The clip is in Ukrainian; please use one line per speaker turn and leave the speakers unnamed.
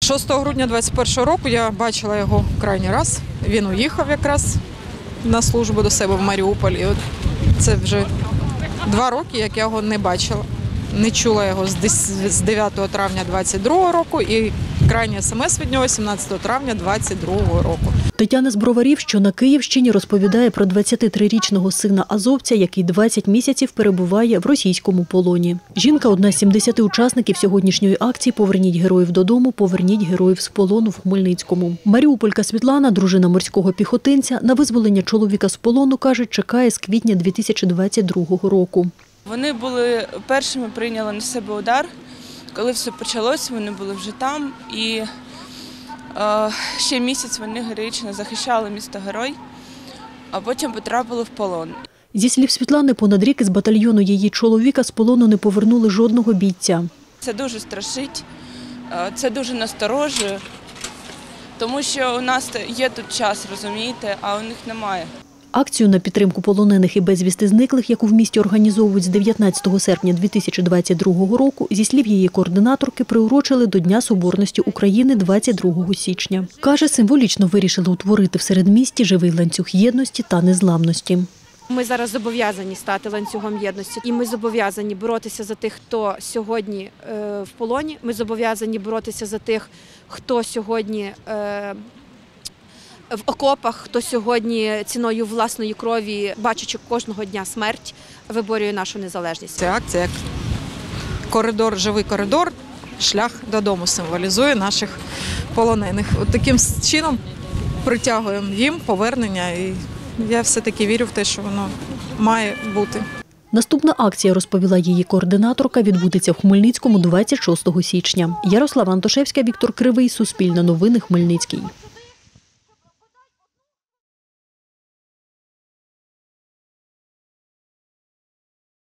6 грудня 2021 року я бачила його крайній раз. Він уїхав якраз на службу до себе в Маріуполь. І от це вже 2 роки, як я його не бачила. Не чула його з 9 травня 2022 року і крайній смс від нього 17 травня 2022 року.
Тетяна з Броварів, що на Київщині, розповідає про 23-річного сина азовця, який 20 місяців перебуває в російському полоні. Жінка – одна з 70 учасників сьогоднішньої акції «Поверніть героїв додому, поверніть героїв з полону» в Хмельницькому. Маріуполька Світлана, дружина морського піхотинця, на визволення чоловіка з полону, каже, чекає з квітня 2022 року.
Вони були першими, прийняли на себе удар. Коли все почалось, вони були вже там. І ще місяць вони героїчно захищали місто Герой, а потім потрапили в полон.
Зі слів Світлани, понад рік із батальйону її чоловіка з полону не повернули жодного бійця.
Це дуже страшить, це дуже насторожує, тому що у нас є тут час, розумієте, а у них немає.
Акцію на підтримку полонених і безвісти зниклих, яку в місті організовують з 19 серпня 2022 року, зі слів її координаторки, приурочили до Дня Соборності України 22 січня. Каже, символічно вирішили утворити в середмісті живий ланцюг єдності та незламності.
Ми зараз зобов'язані стати ланцюгом єдності, і ми зобов'язані боротися за тих, хто сьогодні в полоні, ми зобов'язані боротися за тих, хто сьогодні в окопах, хто сьогодні ціною власної крові, бачачи кожного дня смерть, виборює нашу незалежність.
Ця акція як коридор, живий коридор, шлях додому символізує наших полонених. От таким чином притягуємо їм повернення, і я все-таки вірю в те, що воно має бути.
Наступна акція, розповіла її координаторка, відбудеться в Хмельницькому 26 січня. Ярослава Антошевська, Віктор Кривий, Суспільне новини, Хмельницький.